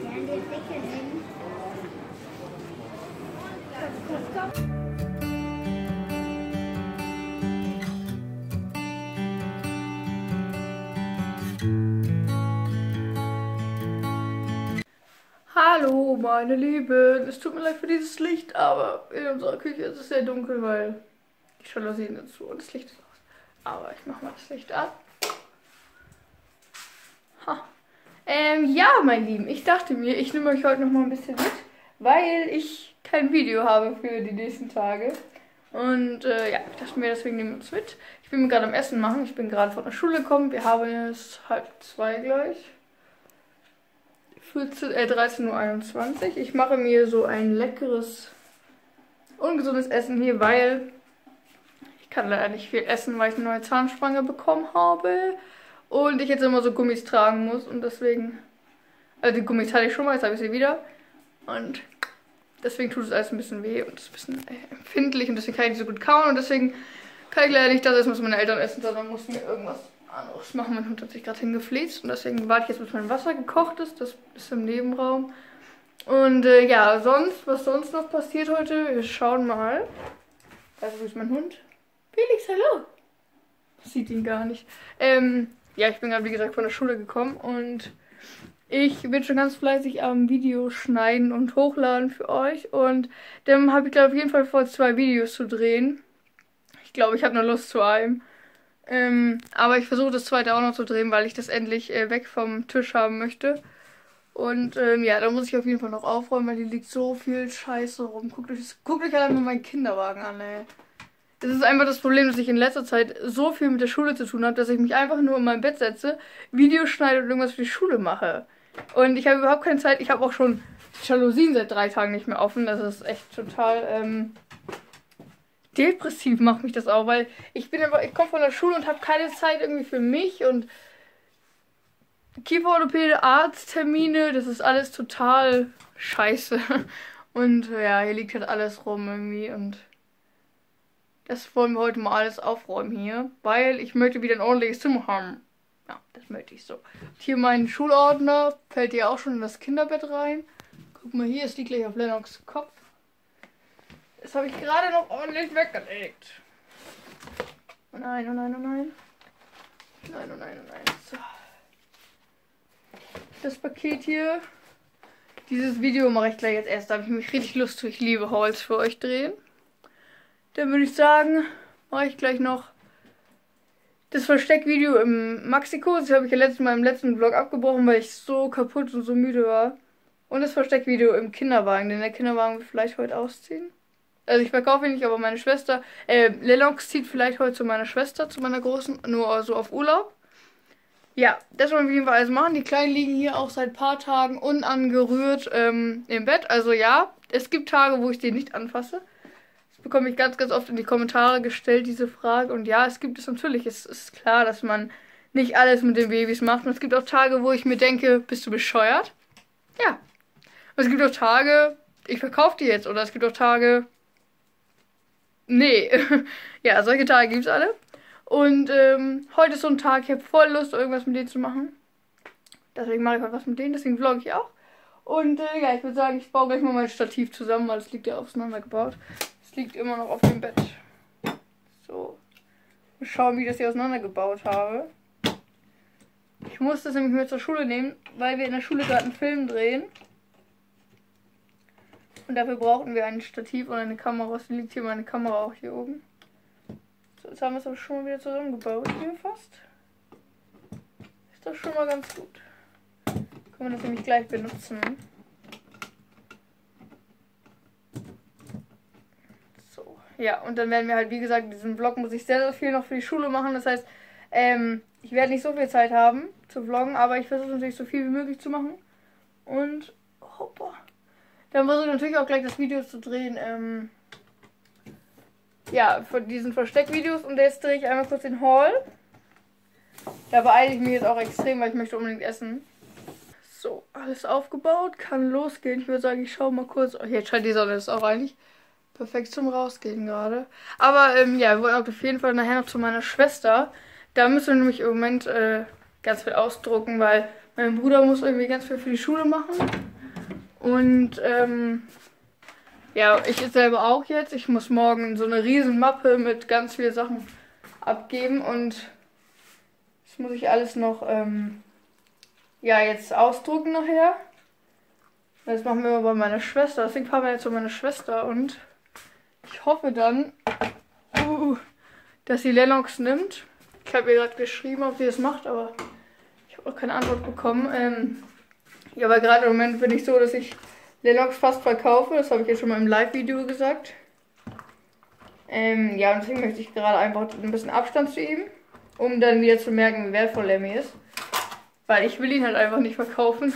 Während wir entwickeln sind. Hallo, meine Lieben. Es tut mir leid für dieses Licht, aber in unserer Küche ist es sehr dunkel, weil die Jalousien sind zu und das Licht ist aus. Aber ich mache mal das Licht an. Ha. Ja, mein Lieben, ich dachte mir, ich nehme euch heute noch mal ein bisschen mit, weil ich kein Video habe für die nächsten Tage. Und ja, ich dachte mir, deswegen nehmen wir uns mit. Ich bin mir gerade am Essen machen. Ich bin gerade von der Schule gekommen. Wir haben es 1:30 gleich. 13:21 Uhr. Ich mache mir so ein leckeres, ungesundes Essen hier, weil ich kann leider nicht viel essen, weil ich eine neue Zahnspange bekommen habe. Und ich jetzt immer so Gummis tragen muss. Und deswegen, also die Gummis hatte ich schon mal, jetzt habe ich sie wieder. Und deswegen tut es alles ein bisschen weh und ist ein bisschen empfindlich. Und deswegen kann ich nicht so gut kauen. Und deswegen kann ich leider nicht das essen, was meine Eltern essen, sondern muss mir irgendwas anderes machen. Mein Hund hat sich gerade hingefläzt. Und deswegen warte ich jetzt, bis mein Wasser gekocht ist. Das ist im Nebenraum. Und ja, sonst, was sonst noch passiert heute? Wir schauen mal. Also, ist mein Hund? Felix, hallo! Sieht ihn gar nicht. Ja, ich bin gerade, wie gesagt, von der Schule gekommen und ich bin schon ganz fleißig am Video schneiden und hochladen für euch. Und dann habe ich, glaube ich, auf jeden Fall vor, 2 Videos zu drehen. Ich glaube, ich habe nur Lust zu einem. Aber ich versuche das zweite auch noch zu drehen, weil ich das endlich weg vom Tisch haben möchte. Und ja, da muss ich auf jeden Fall noch aufräumen, weil hier liegt so viel Scheiße rum. Guckt euch allein mal meinen Kinderwagen an, ey. Das ist einfach das Problem, dass ich in letzter Zeit so viel mit der Schule zu tun habe, dass ich mich einfach nur in mein Bett setze, Videos schneide und irgendwas für die Schule mache. Und ich habe überhaupt keine Zeit. Ich habe auch schon Jalousien seit 3 Tagen nicht mehr offen. Das ist echt total depressiv, macht mich das auch, weil ich komme von der Schule und habe keine Zeit irgendwie für mich und Kieferorthopäde, Arzttermine, das ist alles total scheiße. Und ja, hier liegt halt alles rum irgendwie und das wollen wir heute mal alles aufräumen hier, weil ich möchte wieder ein ordentliches Zimmer haben. Ja, das möchte ich so. Und hier mein Schulordner fällt ja auch schon in das Kinderbett rein. Guck mal hier, es liegt gleich auf Lennox Kopf. Das habe ich gerade noch ordentlich weggelegt. Oh nein, oh nein, oh nein. Nein, oh nein, oh nein. So. Das Paket hier. Dieses Video mache ich gleich jetzt erst. Da habe ich mich richtig Lust zu. Ich liebe Hauls für euch drehen. Dann würde ich sagen, mache ich gleich noch das Versteckvideo im Maxiko. Das habe ich ja in meinem letzten Vlog abgebrochen, weil ich so kaputt und so müde war. Und das Versteckvideo im Kinderwagen, denn der Kinderwagen wird vielleicht heute ausziehen. Also ich verkaufe ihn nicht, aber meine Schwester, Lennox zieht vielleicht heute zu meiner Schwester, zu meiner Großen, nur so auf Urlaub. Ja, das wollen wir auf jeden Fall alles machen. Die Kleinen liegen hier auch seit ein paar Tagen unangerührt im Bett. Also ja, es gibt Tage, wo ich die nicht anfasse. Das bekomme ich ganz, ganz oft in die Kommentare gestellt, diese Frage. Und ja, es gibt es natürlich. Es ist klar, dass man nicht alles mit den Babys macht. Und es gibt auch Tage, wo ich mir denke, bist du bescheuert? Ja. Und es gibt auch Tage, ich verkaufe die jetzt. Oder es gibt auch Tage, nee. Ja, solche Tage gibt es alle. Und heute ist so ein Tag, ich habe voll Lust, irgendwas mit denen zu machen. Deswegen mache ich heute was mit denen, deswegen vlogge ich auch. Und ja, ich würde sagen, ich baue gleich mal mein Stativ zusammen, weil es liegt ja auseinandergebaut. Es liegt immer noch auf dem Bett. So. Mal schauen, wie ich das hier auseinandergebaut habe. Ich muss das nämlich mit zur Schule nehmen, weil wir in der Schule gerade einen Film drehen. Und dafür brauchten wir ein Stativ und eine Kamera. Deswegen liegt hier meine Kamera auch hier oben. So, jetzt haben wir es aber schon mal wieder zusammengebaut hier fast. Ist das schon mal ganz gut. Können wir das nämlich gleich benutzen. So, ja, und dann werden wir halt, wie gesagt, in diesem Vlog muss ich sehr, sehr viel noch für die Schule machen. Das heißt, ich werde nicht so viel Zeit haben zu vloggen, aber ich versuche natürlich so viel wie möglich zu machen. Und, hoppa. Dann versuche ich natürlich auch gleich das Video zu drehen, ja, von diesen Versteckvideos. Und jetzt drehe ich einmal kurz den Haul. Da beeile ich mich jetzt auch extrem, weil ich möchte unbedingt essen. So, alles aufgebaut, kann losgehen. Ich würde sagen, ich schaue mal kurz. Oh, jetzt scheint die Sonne, ist auch eigentlich perfekt zum Rausgehen gerade. Aber ja, wir wollen auch auf jeden Fall nachher noch zu meiner Schwester. Da müssen wir nämlich im Moment ganz viel ausdrucken, weil mein Bruder muss irgendwie ganz viel für die Schule machen. Und ja, ich selber auch jetzt. Ich muss morgen so eine riesen Mappe mit ganz vielen Sachen abgeben und das muss ich alles noch ja, jetzt ausdrucken nachher. Das machen wir bei meiner Schwester. Deswegen fahren wir jetzt zu meiner Schwester und ich hoffe dann, dass sie Lennox nimmt. Ich habe ihr gerade geschrieben, ob sie das macht, aber ich habe noch keine Antwort bekommen. Ja, aber gerade im Moment bin ich so, dass ich Lennox fast verkaufe. Das habe ich jetzt schon mal im Live-Video gesagt. Ja, und deswegen möchte ich gerade einfach ein bisschen Abstand zu ihm, um dann wieder zu merken, wie wertvoll er mir ist. Weil ich will ihn halt einfach nicht verkaufen.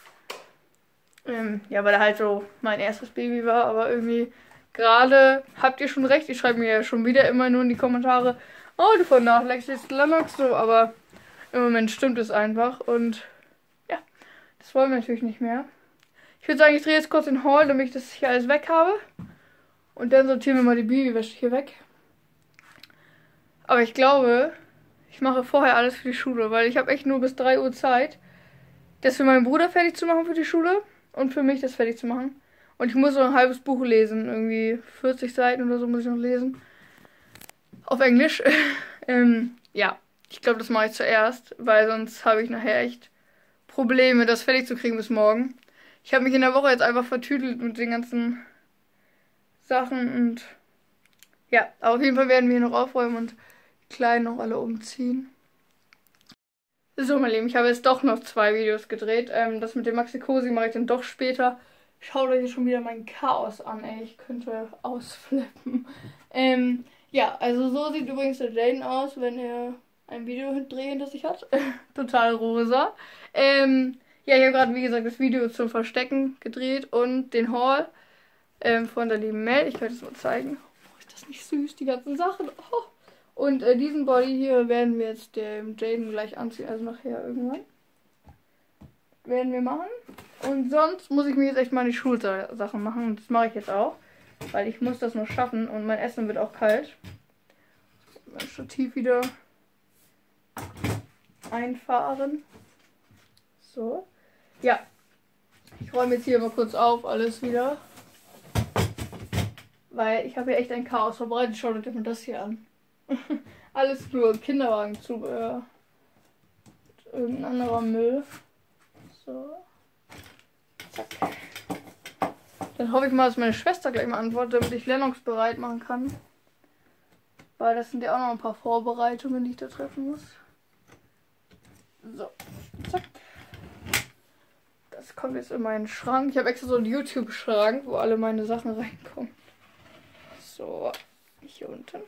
Ja, weil er halt so mein erstes Baby war, aber irgendwie gerade habt ihr schon recht. Ich schreibe mir ja schon wieder immer nur in die Kommentare, oh, du vernachlässigst Lennox so, aber im Moment stimmt es einfach und ja, das wollen wir natürlich nicht mehr. Ich würde sagen, ich drehe jetzt kurz den Haul, damit ich das hier alles weg habe. Und dann sortieren wir mal die Babywäsche hier weg. Aber ich glaube, ich mache vorher alles für die Schule, weil ich habe echt nur bis 3 Uhr Zeit, das für meinen Bruder fertig zu machen für die Schule und für mich das fertig zu machen. Und ich muss noch ein halbes Buch lesen, irgendwie 40 Seiten oder so muss ich noch lesen. Auf Englisch. Ja, ich glaube, das mache ich zuerst, weil sonst habe ich nachher echt Probleme, das fertig zu kriegen bis morgen. Ich habe mich in der Woche jetzt einfach vertüdelt mit den ganzen Sachen und ja, aber auf jeden Fall werden wir hier noch aufräumen und die Kleinen noch alle umziehen. So, mein Lieben, ich habe jetzt doch noch 2 Videos gedreht. Das mit dem Maxi Cosi mache ich dann doch später. Schaut euch schon wieder mein Chaos an, ey. Ich könnte ausflippen. Ja, also so sieht übrigens der Jaden aus, wenn er ein Video drehen, das ich hat. Total rosa. Ja, ich habe gerade, wie gesagt, das Video zum Verstecken gedreht und den Haul von der lieben Mel. Ich kann das mal zeigen. Oh, ist das nicht süß, die ganzen Sachen. Oh. Und diesen Body hier werden wir jetzt dem Jaden gleich anziehen, also nachher irgendwann. Werden wir machen. Und sonst muss ich mir jetzt echt mal die Schulsachen machen. Und das mache ich jetzt auch. Weil ich muss das noch schaffen und mein Essen wird auch kalt. Mein Stativ wieder einfahren. So. Ja. Ich räume jetzt hier mal kurz auf, alles wieder. Weil ich habe hier echt ein Chaos verbreitet. Schaut euch mal das hier an. Alles nur Kinderwagenzubehör. Irgendein anderer Müll. So. Zack. Dann hoffe ich mal, dass meine Schwester gleich mal antwortet, damit ich Lennox bereit machen kann. Weil das sind ja auch noch ein paar Vorbereitungen, die ich da treffen muss. So. Zack. Das kommt jetzt in meinen Schrank. Ich habe extra so einen YouTube-Schrank, wo alle meine Sachen reinkommen. So. Hier unten.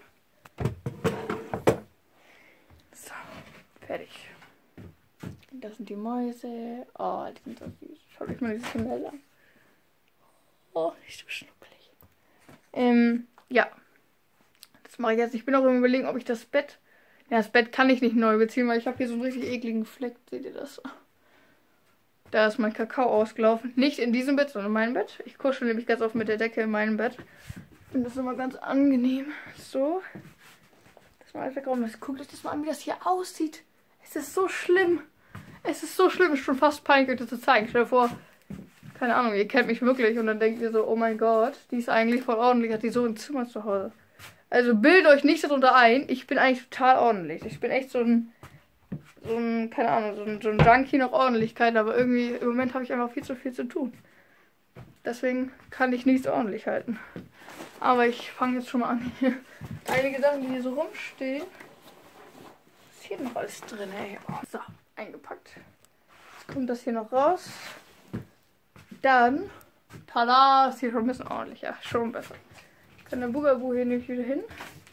So, fertig. Das sind die Mäuse. Oh, die sind so süß. Schaut euch mal dieses Gemälde an. Oh, nicht so schnuckelig. Ja. Das mache ich jetzt. Ich bin auch im Überlegen, ob ich das Bett... Ja, das Bett kann ich nicht neu beziehen, weil ich habe hier so einen richtig ekligen Fleck. Seht ihr das? Da ist mein Kakao ausgelaufen. Nicht in diesem Bett, sondern in meinem Bett. Ich kuschel nämlich ganz oft mit der Decke in meinem Bett. Ich finde das immer ganz angenehm. So. Das mal einfach wegräumen. Guckt euch das mal an, wie das hier aussieht. Es ist so schlimm. Es ist so schlimm. Es ist schon fast peinlich, euch das zu zeigen. Stell dir vor, keine Ahnung, ihr kennt mich wirklich und dann denkt ihr so, oh mein Gott, die ist eigentlich voll ordentlich, hat die so ein Zimmer zu Hause. Also bildet euch nicht darunter ein, ich bin eigentlich total ordentlich. Ich bin echt so ein keine Ahnung, so ein Junkie nach Ordentlichkeit, aber irgendwie im Moment habe ich einfach viel zu viel zu tun. Deswegen kann ich nichts ordentlich halten. Aber ich fange jetzt schon mal an hier. Einige Sachen, die hier so rumstehen. Ist hier noch alles drin, ey. Oh, so, eingepackt. Jetzt kommt das hier noch raus. Dann, tada, ist hier schon ein bisschen ordentlicher. Schon besser. Kann der Bugaboo hier nicht wieder hin.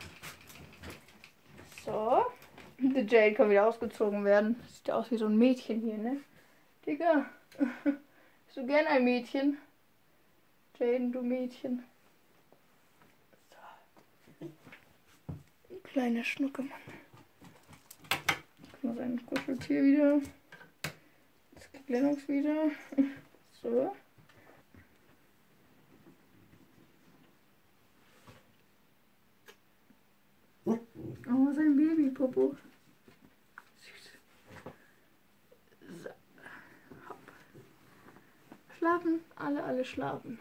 So. Der Jade kann wieder ausgezogen werden. Sieht ja aus wie so ein Mädchen hier, ne? Digga. Bist du gern ein Mädchen? Jaden, du Mädchen. So. Kleiner Schnuckemann. Guck mal, sein Kuscheltier wieder. Jetzt kriegt Lennox wieder. So. Oh, sein Babypopo. Süß. So. Hopp. schlafen? Alle schlafen.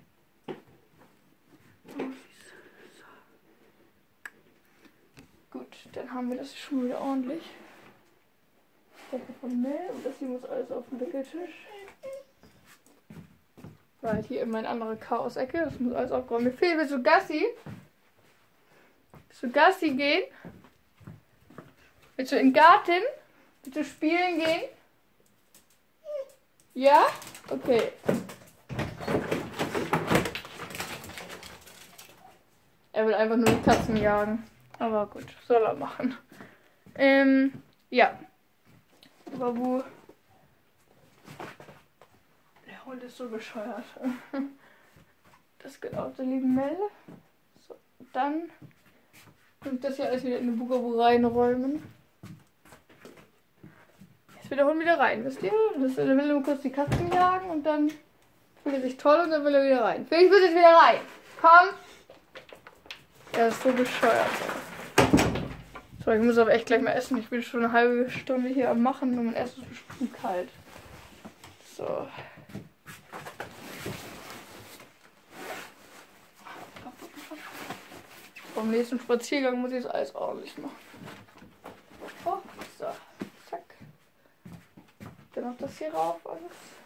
Oh, süß. So. Gut, dann haben wir das schon wieder ordentlich. Decke von Mel und das hier muss alles auf den Wickeltisch. Weil hier immer eine andere Chaos-Ecke, das muss alles aufgeräumt werden. Phil, willst du Gassi? Willst du Gassi gehen? Willst du in den Garten? Willst du spielen gehen? Ja? Okay. Er will einfach nur die Katzen jagen. Aber gut, soll er machen. Ja. Aber wo... Der Hund ist so bescheuert. Das geht auch der lieben Mel. So, dann... Und das hier alles wieder in die Bugabu reinräumen. Jetzt will der Hund wieder rein, wisst ihr? Dann will er nur kurz die Katzen jagen und dann fühlt er sich toll und dann will er wieder rein. Felix will jetzt wieder rein. Komm! Er ist so bescheuert. So, ich muss aber echt gleich mal essen. Ich bin schon eine halbe Stunde hier am Machen und mein Essen ist bestimmt kalt. So. Beim nächsten Spaziergang muss ich das alles ordentlich machen. Oh, so. Zack. Dann noch das hier rauf alles.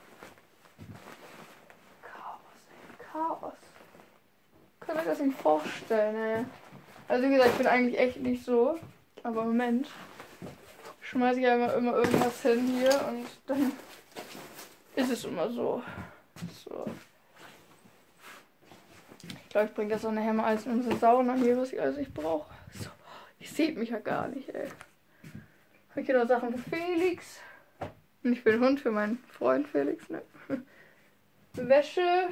Chaos. Könnt ihr das nicht vorstellen, ey. Also wie gesagt, ich bin eigentlich echt nicht so. Aber im Moment schmeiße ich ja immer irgendwas hin hier und dann ist es immer so. So. Ich glaube, ich bringe das auch nachher mal alles in unsere Sauna hier, was ich alles nicht brauche. So. Ihr seht mich ja gar nicht, ey. Habe ich hier noch Sachen für Felix. Nicht für den Hund, für meinen Freund Felix, ne? Wäsche.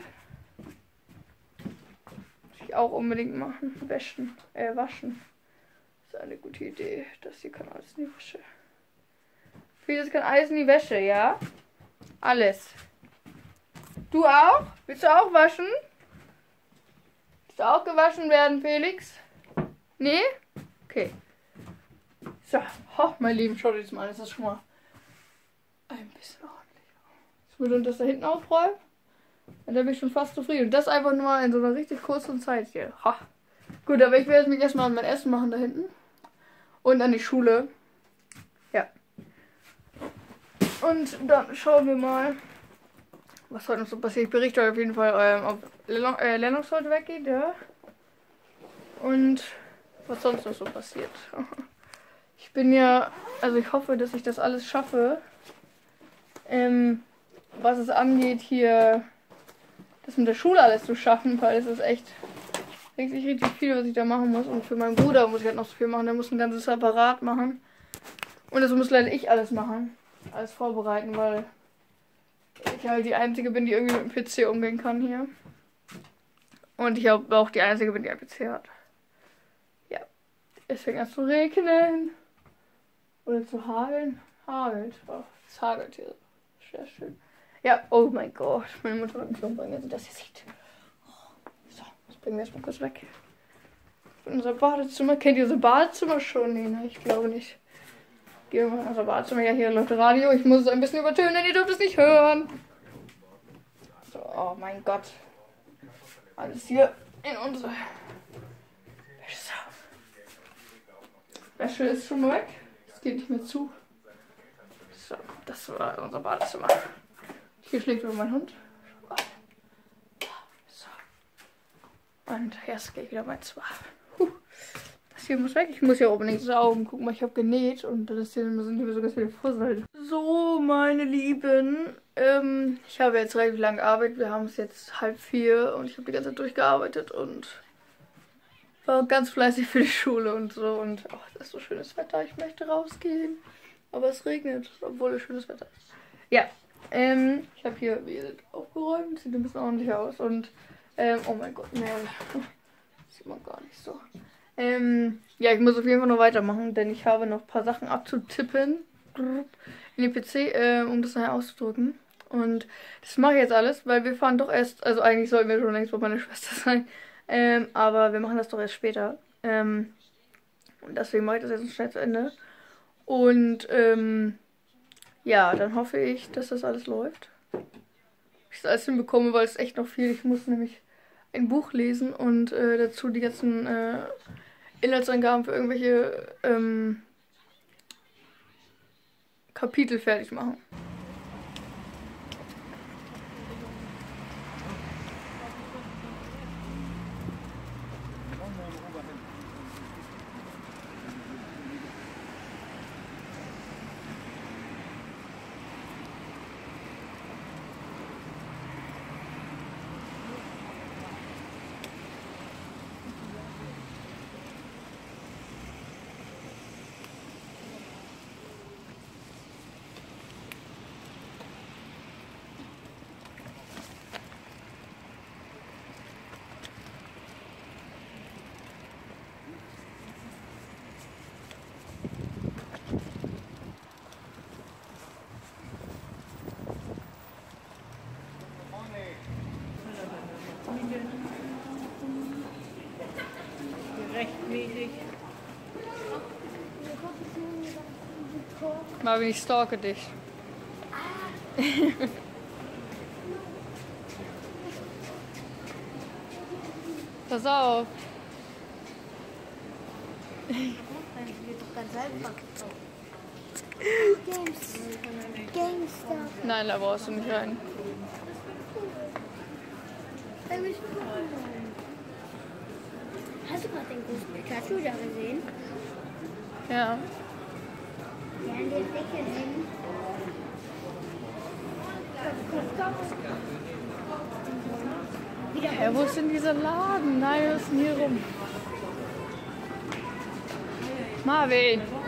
Muss ich auch unbedingt machen. Waschen. Das ist eine gute Idee. Das hier kann alles in die Wäsche. Felix kann alles in die Wäsche, ja? Alles. Du auch? Willst du auch waschen? Willst du auch gewaschen werden, Felix? Nee? Okay. So, mein Lieben, schaut jetzt mal, das ist schon mal ein bisschen ordentlich. Jetzt würde ich das da hinten aufräumen. Und dann bin ich schon fast zufrieden. Und das einfach nur mal in so einer richtig kurzen Zeit hier. Ha. Gut, aber ich werde jetzt mich erstmal an mein Essen machen da hinten. Und an die Schule. Ja. Und dann schauen wir mal, was heute noch so passiert. Ich berichte euch auf jeden Fall, ob Lennox heute weggeht, ja. Und was sonst noch so passiert. Ich bin ja, also ich hoffe, dass ich das alles schaffe. Was es angeht, hier das mit der Schule alles zu schaffen, weil es ist echt richtig viel, was ich da machen muss. Und für meinen Bruder muss ich halt noch so viel machen. Der muss ein ganzes Apparat machen. Und das muss leider ich alles machen. Alles vorbereiten, weil ich halt die Einzige bin, die irgendwie mit dem PC umgehen kann hier. Und ich auch die Einzige bin, die einen PC hat. Ja. Es fängt an zu regnen. Oder zu hageln. Hagelt. Oh, es hagelt hier. Sehr schön. Ja, oh mein Gott. Meine Mutter hat mich umbringen, wenn sie das hier sieht. So, das bringen wir erstmal kurz weg. Unser Badezimmer. Kennt ihr unser Badezimmer schon? Nee, ne? Ich glaube nicht. Gehen wir mal in unser Badezimmer. Ja, hier läuft Radio. Ich muss es ein bisschen übertönen, denn ihr dürft es nicht hören. So, oh mein Gott. Alles hier in unsere Wäsche. Wäsche ist schon weg. Es geht nicht mehr zu. So, das war unser Badezimmer. Hier schlägt über mein Hund. So. Und jetzt gehe ich wieder mein Zimmer. Das hier muss weg. Ich muss ja unbedingt saugen. Guck mal, ich habe genäht und das hier sind hier so ganz viele Fussel. So, meine Lieben. Ich habe jetzt relativ lange gearbeitet. Wir haben es jetzt 3:30 und ich habe die ganze Zeit durchgearbeitet und war ganz fleißig für die Schule und so. Und ach, das ist so schönes Wetter. Ich möchte rausgehen. Aber es regnet, obwohl es schönes Wetter ist. Ja, ich habe hier, wie ihr seht, aufgeräumt. Sieht ein bisschen ordentlich aus. Und, oh mein Gott, nee. Sieht man gar nicht so. Ja, ich muss auf jeden Fall noch weitermachen, denn ich habe noch ein paar Sachen abzutippen in den PC, um das nachher auszudrücken. Und das mache ich jetzt alles, weil wir fahren doch erst, also eigentlich sollten wir schon längst bei meiner Schwester sein, aber wir machen das doch erst später. Und deswegen mache ich das jetzt schnell zu Ende. Und ja, dann hoffe ich, dass das alles läuft. Ich das alles hinbekomme, weil es echt noch viel. Ich muss nämlich ein Buch lesen und dazu die ganzen Inhaltsangaben für irgendwelche Kapitel fertig machen. Rechtmäßig. Marvin, ich stalke dich. Pass auf. Das wird doch ganz einfach. GameStop. Nein, da brauchst du nicht rein. Hast du gerade den großen Pikachu da gesehen? Ja. Ja, in der Decke nehmen. Hä, wo ist denn dieser Laden? Nein, was ist denn hier rum? Marvin!